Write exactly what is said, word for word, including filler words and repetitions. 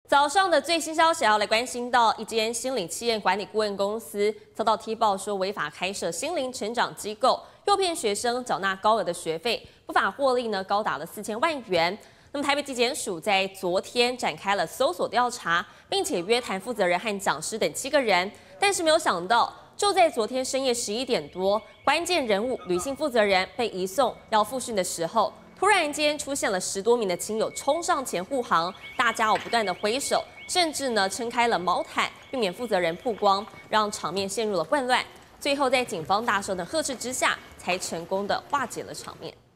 早上的最新消息要来关心到，一间心理企业管理顾问公司遭到踢爆说违法开设心灵成长机构，诱骗学生缴纳高额的学费，不法获利呢高达了四千万元。那么台北地检署在昨天展开了搜索调查，并且约谈负责人和讲师等七个人，但是没有想到，就在昨天深夜十一点多，关键人物女性负责人被移送要复训的时候。 突然间出现了十多名的亲友冲上前护航，大家有不断的挥手，甚至呢撑开了毛毯，避免负责人曝光，让场面陷入了混乱。最后在警方大声的呵斥之下，才成功的化解了场面。